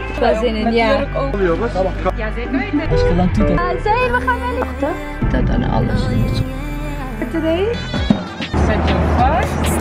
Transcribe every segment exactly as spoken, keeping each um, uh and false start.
super veel zin in, ja. Ja, zeker weten. Als je lang toet. Ja, zeker, we gaan wel lichten. Dat aan alles. Today. Zet je vast.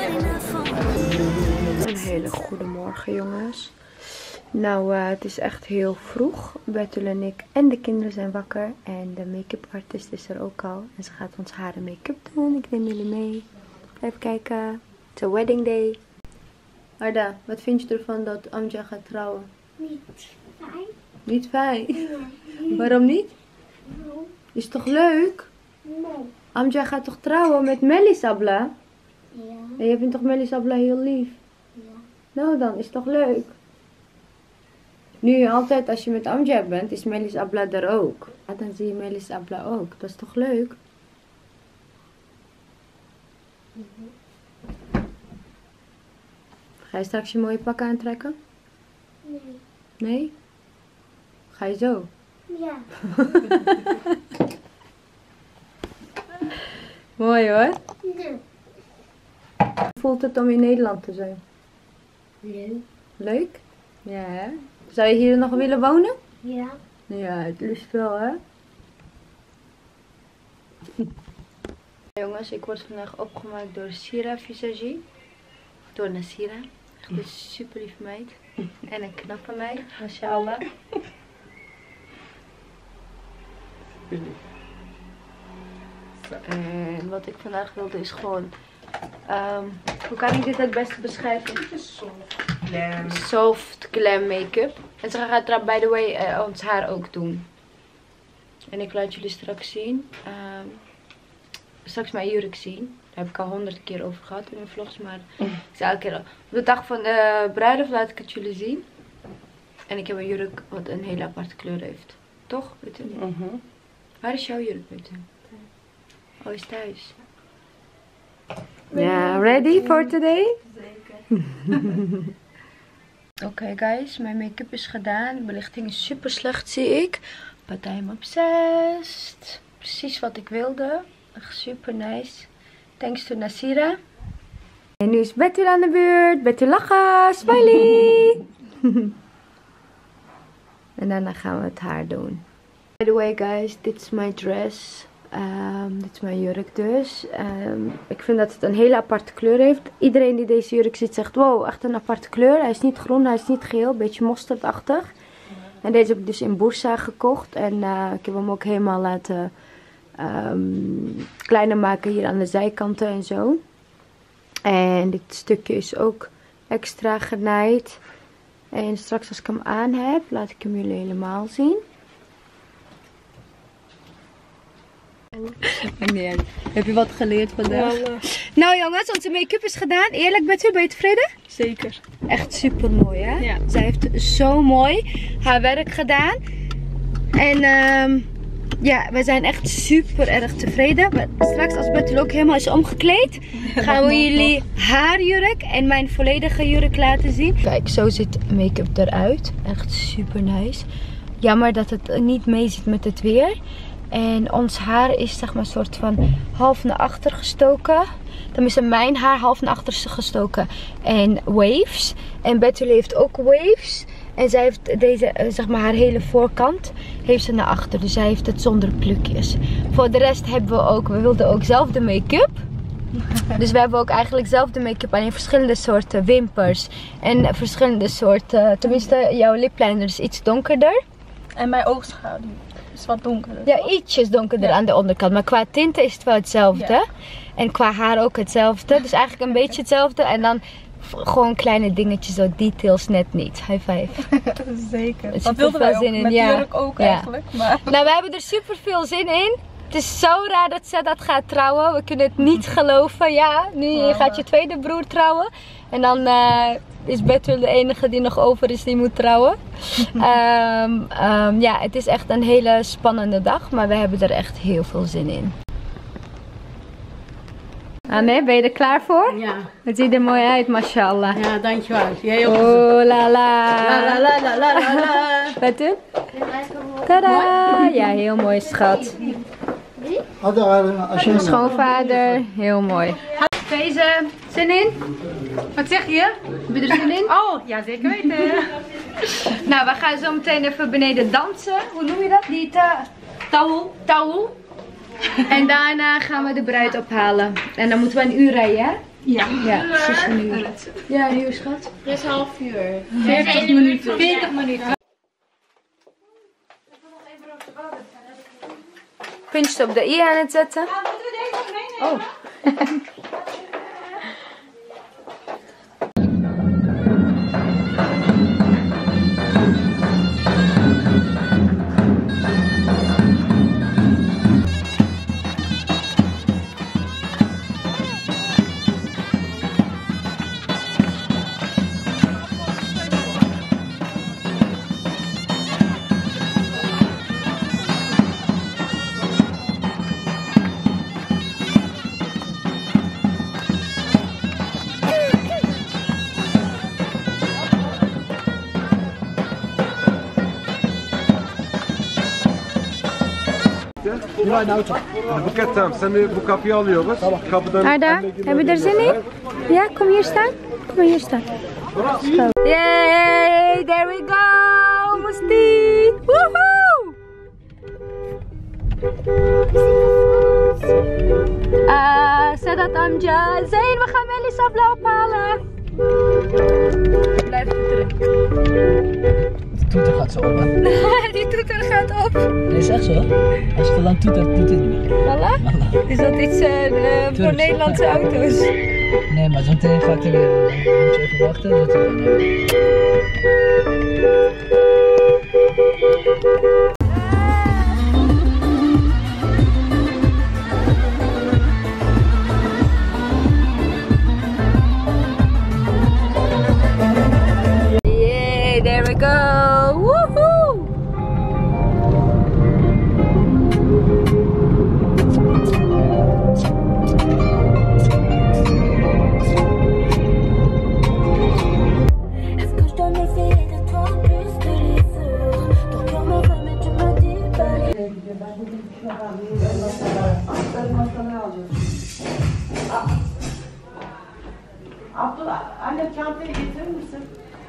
Een hele goede morgen, jongens. Nou, uh, het is echt heel vroeg. Bertul en ik en de kinderen zijn wakker. En de make-up artist is er ook al. En ze gaat ons haar en make-up doen. Ik neem jullie mee. Even kijken. Het is een wedding day. Arda, wat vind je ervan dat Amja gaat trouwen? Niet fijn. Niet fijn? Nee. Waarom niet? No. Is toch leuk? No. Amja gaat toch trouwen met Melis Abla? Ja. En je vindt toch Melis Abla heel lief? Ja. Nou dan, is toch leuk? Nu altijd als je met Amja bent, is Melis Abla er ook. Ja, dan zie je Melis Abla ook. Dat is toch leuk? Mm-hmm. Ga je straks je mooie pak aantrekken? Nee. Nee? Ga je zo? Ja. Mooi hoor. Nee. Hoe voelt het om in Nederland te zijn? Leuk. Leuk? Ja hè? Zou je hier nog willen wonen? Ja. Ja, het liefst wel hè? Jongens, ik word vandaag opgemaakt door Sira Visagie. Door Nasira. Echt een super lief meid. En een knappe meid, mashallah. En wat ik vandaag wilde is gewoon... Um, hoe kan ik dit het beste beschrijven? Soft glam. Soft glam make-up. En ze gaat er by the way uh, ons haar ook doen. En ik laat jullie straks zien. Um, straks mijn jurk zien. Daar heb ik al honderd keer over gehad in mijn vlogs. Maar ik zei elke keer al. Op de dag van de bruiloft laat ik het jullie zien. En ik heb een jurk wat een hele aparte kleur heeft. Toch? Weet je niet? Mm-hmm. Waar is jouw jurk, weet je? Oh, is thuis. Ja, yeah, ready for today? Zeker. Oké okay, guys, mijn make-up is gedaan. De belichting is super slecht, zie ik. But I'm obsessed. Precies wat ik wilde. Echt super nice. Thanks to Nasira. En nu is Bertul aan de beurt. Bertul lachen. Smiley. En daarna gaan we het haar doen. By the way guys, dit is mijn dress. Um, dit is mijn jurk dus. Um, ik vind dat het een hele aparte kleur heeft. Iedereen die deze jurk ziet zegt, wow, echt een aparte kleur. Hij is niet groen, hij is niet geel, een beetje mosterdachtig. En deze heb ik dus in Bursa gekocht. En uh, ik heb hem ook helemaal laten um, kleiner maken hier aan de zijkanten en zo. En dit stukje is ook extra genaaid. En straks als ik hem aan heb, laat ik hem jullie helemaal zien. Nee, heb je wat geleerd vandaag? Ja, nou jongens, onze make-up is gedaan. Eerlijk, Bertul, ben je tevreden? Zeker. Echt super mooi hè? Ja. Zij heeft zo mooi haar werk gedaan. En um, ja, we zijn echt super erg tevreden. Maar straks als Bertul ook helemaal is omgekleed, gaan we jullie haar jurk en mijn volledige jurk laten zien. Kijk, zo ziet make-up eruit. Echt super nice. Jammer dat het niet mee zit met het weer. En ons haar is zeg maar een soort van half naar achter gestoken. Tenminste mijn haar half naar achter gestoken. En waves. En Bertul heeft ook waves. En zij heeft deze, zeg maar haar hele voorkant, heeft ze naar achter. Dus zij heeft het zonder plukjes. Voor de rest hebben we ook, we wilden ook zelf de make-up. Dus we hebben ook eigenlijk zelf de make-up aan in verschillende soorten wimpers. En verschillende soorten, tenminste jouw lipliner is iets donkerder. En mijn oogschaduw is wat donkerder. Ja, ietsjes donkerder ja. Aan de onderkant. Maar qua tinten is het wel hetzelfde. Ja. En qua haar ook hetzelfde. Dus eigenlijk een beetje hetzelfde. En dan gewoon kleine dingetjes, zo details net niet. High five. Zeker. Dat wilden wij ook, zin in. Met ja. jurk ook ja. eigenlijk. Maar... Nou, we hebben er super veel zin in. Het is zo raar dat ze dat gaat trouwen. We kunnen het niet geloven. Ja, nu ja. gaat je tweede broer trouwen. En dan uh, is Bertul de enige die nog over is die moet trouwen. um, um, ja, het is echt een hele spannende dag. Maar we hebben er echt heel veel zin in. Anne, ben je er klaar voor? Ja. Het ziet er mooi uit, mashallah. Ja, dankjewel. Jij ook. Oh la la. La la la la la la la. Bertul? Tadaa! Ja, heel mooi schat. Schoonvader, heel mooi. Deze, zin in? Wat zeg je? Heb je er zin in? Oh, ja zeker weten. Nou, we gaan zo meteen even beneden dansen. Hoe noem je dat? Die touw. Touw. En daarna gaan we de bruid ophalen. En dan moeten we een uur rijden, hè? Ja. Ja, precies een uur. Ja, een uur, schat. Het is half uur. veertig minuten. veertig minuten. Puntje op de i aan het zetten. Ja, moeten we deze ook meenemen? Oh. Ja, een auto. Een boeket tam. Sen nu bu kapıyı alıyoruz. Kapıdan. Arda, heb je er zin in? Ja, kom hier staan. Kom maar hier staan. Yay, there we go, Musti. Woehoe! Ah, Sedat Amja. Zain, we gaan Melissa blauw ophalen. Blijf toeteren. De toeter gaat zo op, hè? Die toeter gaat op. Nee, is echt zo. Als je te lang toetert, doet het niet meer. Voilà? Voilà. Is dat iets uh, uh, voor Nederlandse auto's? Nee, maar zo meteen vaak te weer. Dan moet je even wachten. Dat hij dan Yeah, there we go. Woohoo! Abdullah, anne çantayı getirir misin?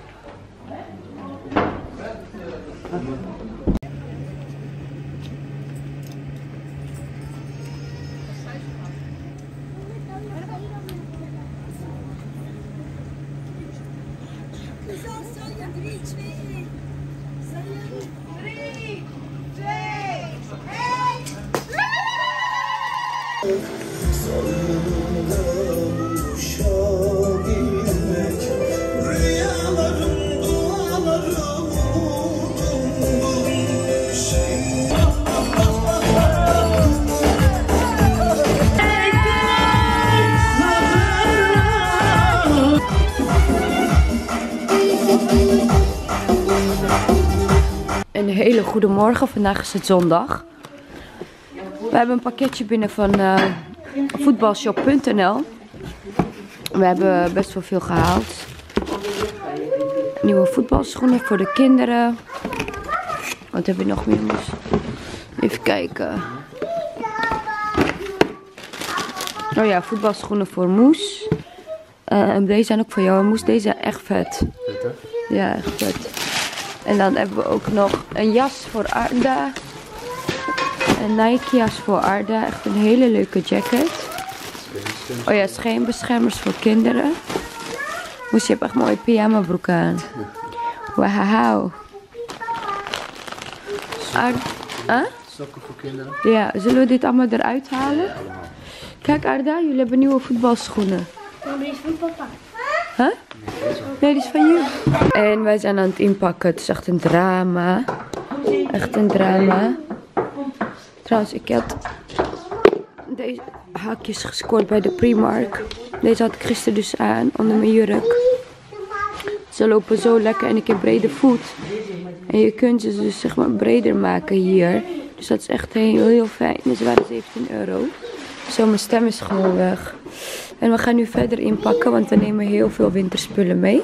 Een hele goede morgen, vandaag is het zondag. We hebben een pakketje binnen van uh, voetbalshop punt n l. We hebben best wel veel gehaald. Nieuwe voetbalschoenen voor de kinderen. Wat heb je nog meer, Moes? Even kijken. Oh ja, voetbalschoenen voor Moes. Uh, en deze zijn ook voor jou, Moes. Deze zijn echt vet. Ja, echt vet. En dan hebben we ook nog een jas voor Arda. Een Nike jas voor Arda. Echt een hele leuke jacket. Oh ja, scheenbeschermers voor kinderen. Moest je hebt echt mooie pyjama broek aan. Wauw. Arda. Huh? sokken voor kinderen. Ja, zullen we dit allemaal eruit halen? Kijk Arda, jullie hebben nieuwe voetbalschoenen. Maar die is van papa. Huh? Nee, die is van jullie. En wij zijn aan het inpakken. Het is echt een drama. Echt een drama. Trouwens, ik had deze haakjes gescoord bij de Primark. Deze had ik gisteren dus aan, onder mijn jurk. Ze lopen zo lekker en ik heb brede voet. En je kunt ze dus zeg maar breder maken hier. Dus dat is echt heel, heel fijn. En ze waren zeventien euro. Zo, mijn stem is gewoon weg. En we gaan nu verder inpakken, want we nemen heel veel winterspullen mee.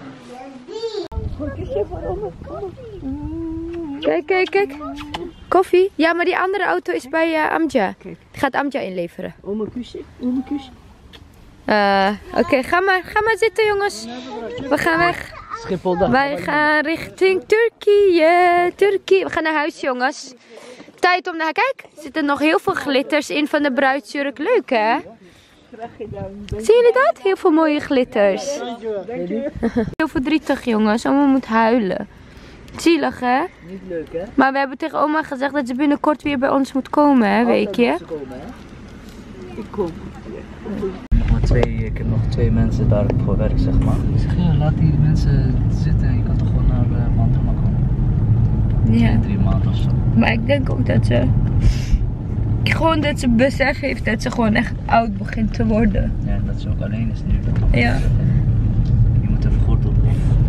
Kijk, kijk, kijk. Koffie? Ja, maar die andere auto is bij uh, Amja. Die gaat Amja inleveren. Oma kusje, oma kusje. Uh, Oké, okay, ga maar, ga maar zitten jongens. We gaan weg. Schiphol dan. Wij gaan richting Turkije. Turkije. We gaan naar huis jongens. Tijd om naar... Kijk, er zitten nog heel veel glitters in van de bruidsjurk. Leuk hè? Zien jullie dat? Heel veel mooie glitters. Heel verdrietig jongens. Oma moet huilen. Zielig hè? Niet leuk hè? Maar we hebben tegen oma gezegd dat ze binnenkort weer bij ons moet komen hè, weet je? Ik kom. Nog twee, ik heb nog twee mensen daar voor werk zeg maar. Ik zeg ja, laat die mensen zitten. Je kan toch gewoon naar uh, Mantorma komen. Ja. Twee, drie maanden of zo. Maar ik denk ook dat ze... Gewoon dat ze besef heeft dat ze gewoon echt oud begint te worden. Ja, dat ze ook alleen is nu. Ja. Je moet even goed op.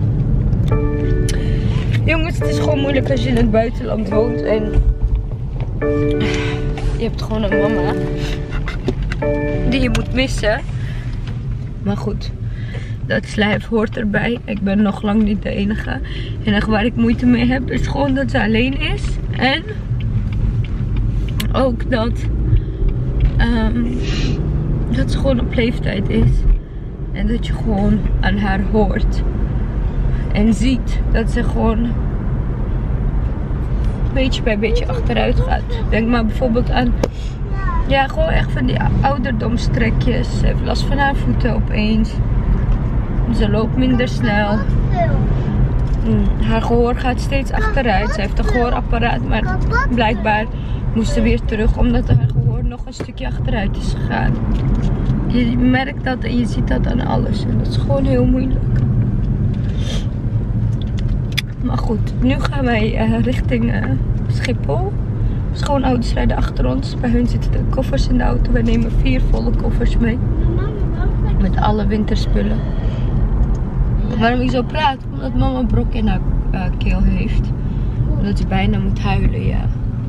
Jongens, het is gewoon moeilijk als je in het buitenland woont en je hebt gewoon een mama die je moet missen. Maar goed, dat lijf hoort erbij. Ik ben nog lang niet de enige. En echt waar ik moeite mee heb is gewoon dat ze alleen is. En ook dat, um, dat ze gewoon op leeftijd is. En dat je gewoon aan haar hoort. En ziet dat ze gewoon beetje bij beetje achteruit gaat. Denk maar bijvoorbeeld aan, ja, gewoon echt van die ouderdomstrekjes. Ze heeft last van haar voeten opeens. Ze loopt minder snel. Haar gehoor gaat steeds achteruit. Ze heeft een gehoorapparaat, maar blijkbaar moest ze weer terug omdat haar gehoor nog een stukje achteruit is gegaan. Je merkt dat en je ziet dat aan alles. En dat is gewoon heel moeilijk. Maar goed, nu gaan wij uh, richting uh, Schiphol. Schoonouders rijden achter ons. Bij hun zitten de koffers in de auto. Wij nemen vier volle koffers mee. Met alle winterspullen. Waarom ik zo praat? Omdat mama brok in haar uh, keel heeft. Omdat ze bijna moet huilen, ja.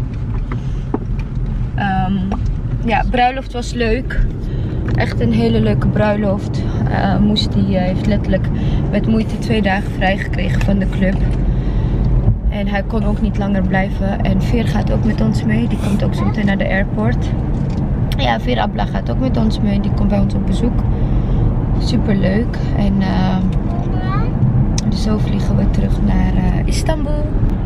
Um, ja, bruiloft was leuk. Echt een hele leuke bruiloft. Uh, moest die uh, heeft letterlijk met moeite twee dagen vrijgekregen van de club. En hij kon ook niet langer blijven. En Veer gaat ook met ons mee. Die komt ook zo meteen naar de airport. Ja, Veer Abla gaat ook met ons mee. Die komt bij ons op bezoek. Super leuk. En uh, dus zo vliegen we terug naar uh, Istanbul.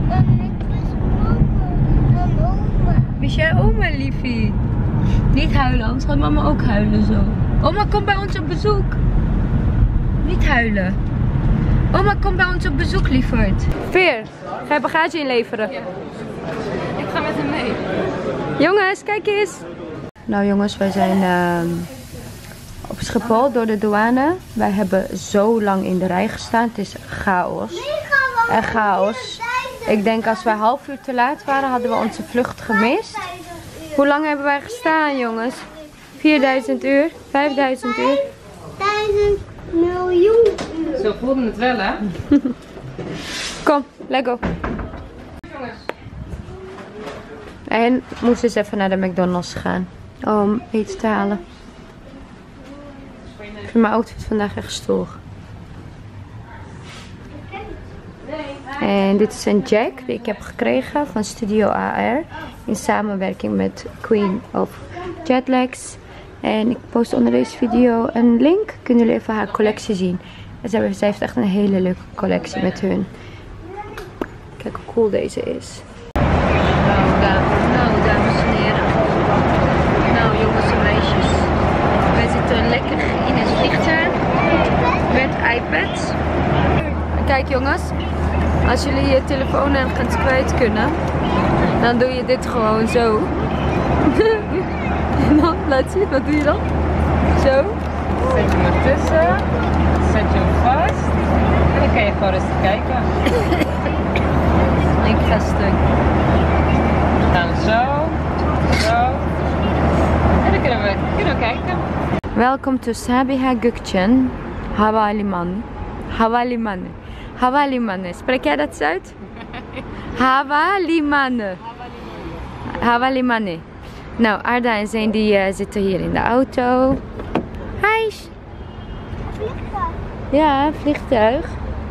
Wie is jij oma, liefie? Niet huilen, anders gaat mama ook huilen zo. Oma komt bij ons op bezoek. Niet huilen. Oma komt bij ons op bezoek, lieverd. Veer, ga je bagage inleveren? Ja. Ik ga met hem mee. Jongens, kijk eens. Nou jongens, wij zijn uh, op Schiphol door de douane. Wij hebben zo lang in de rij gestaan. Het is chaos. Echt chaos. Ik denk als wij half uur te laat waren, hadden we onze vlucht gemist. Hoe lang hebben wij gestaan, jongens? vierduizend uur? vijfduizend uur? duizend miljoen uur. Zo voelde het wel, hè? Kom, let's go. En moest dus even naar de McDonald's gaan om iets te halen. Ik vind mijn outfit vandaag echt stoer. En dit is een jack die ik heb gekregen van Studio A R. In samenwerking met Queen of Jetlags. En ik post onder deze video een link. Kunnen jullie even haar collectie zien. En zij heeft echt een hele leuke collectie met hun. Kijk hoe cool deze is. Nou, dames, nou, dames en heren. Nou jongens en meisjes. Wij zitten lekker in het vliegtuig. Met iPads. Kijk jongens. Als jullie je telefoon ergens kwijt kunnen, dan doe je dit gewoon zo. En dan, laat zien, wat doe je dan? Zo. Zet je hem ertussen, zet je hem vast en dan kan je gewoon rustig kijken. Ik ga stuk. Dan zo, zo. En dan kunnen we, kunnen we kijken. Welkom to Sabiha Gökçen Havalimanı. Havalimanı. Havalimanı. Spreek jij dat eens uit? Havalimanı. Havalimanı. Nou, Arda en Zeen die uh, zitten hier in de auto. Hi. Vliegtuig. Ja, vliegtuig.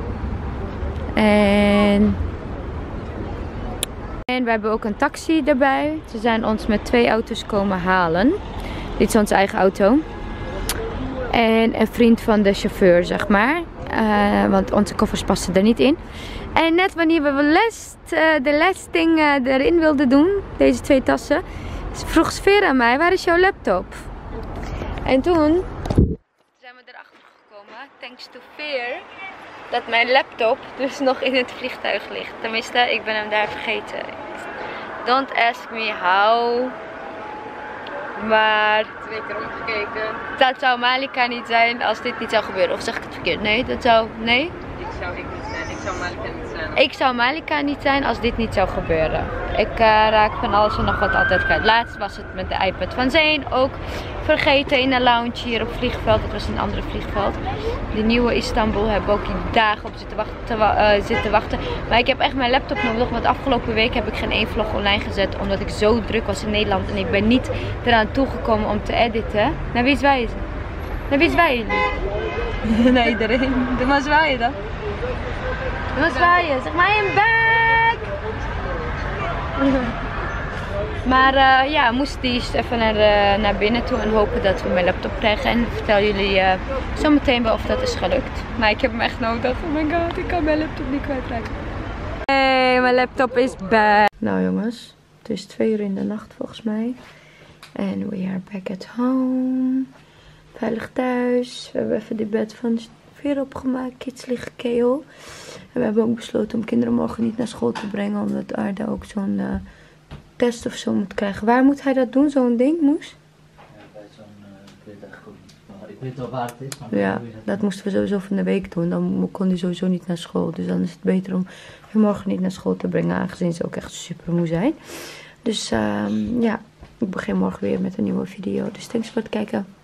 En... En we hebben ook een taxi erbij. Ze zijn ons met twee auto's komen halen. Dit is onze eigen auto. En een vriend van de chauffeur, zeg maar. Uh, want onze koffers passen er niet in. En net wanneer we last, uh, de laatste ding uh, erin wilden doen, deze twee tassen, vroeg Sfeer aan mij, waar is jouw laptop? En toen zijn we erachter gekomen, thanks to Veer, dat mijn laptop dus nog in het vliegtuig ligt. Tenminste, ik ben hem daar vergeten. Don't ask me how. Maar Twee keer omgekeken. dat zou Malika niet zijn als dit niet zou gebeuren. Of zeg ik het verkeerd? Nee, dat zou... Nee? Ik zou ik niet zijn. Ik zou Malika niet zijn. Ik zou Malika niet zijn als dit niet zou gebeuren. Ik uh, raak van alles en nog wat altijd kwijt. Laatst was het met de iPad van Zeen ook vergeten in een lounge hier op vliegveld. Het was een andere vliegveld. De nieuwe Istanbul hebben we ook hier dagen op zitten wachten, te wa uh, zitten wachten. Maar ik heb echt mijn laptop nodig. Want afgelopen week heb ik geen één vlog online gezet. Omdat ik zo druk was in Nederland. En ik ben niet eraan toegekomen om te editen. Naar wie zwaaien ze? Naar wie zwaaien jullie? Naar iedereen. Doe maar zwaaien dan. Doe maar zwaaien. Zeg maar in back. Maar uh, ja, moest die even naar, uh, naar binnen toe en hopen dat we mijn laptop krijgen. En ik vertel jullie uh, zo meteen wel of dat is gelukt. Maar ik heb hem echt nodig. Oh my god, ik kan mijn laptop niet kwijtraken. Hey, mijn laptop is back. Nou jongens, het is twee uur in de nacht volgens mij. En we are back at home. Veilig thuis. We hebben even de bed van Veer opgemaakt. Kids liggen keel. En we hebben ook besloten om kinderen morgen niet naar school te brengen. Omdat Arda ook zo'n uh, test of zo moet krijgen. Waar moet hij dat doen? Zo'n ding, Moes? Ja, bij zo'n, uh, ik weet eigenlijk ook niet. Maar ik weet wel waar het is. Maar Ja, dat moesten we sowieso van de week doen. Dan kon hij sowieso niet naar school. Dus dan is het beter om hem morgen niet naar school te brengen. Aangezien ze ook echt super moe zijn. Dus uh, ja, ik begin morgen weer met een nieuwe video. Dus thanks voor het kijken.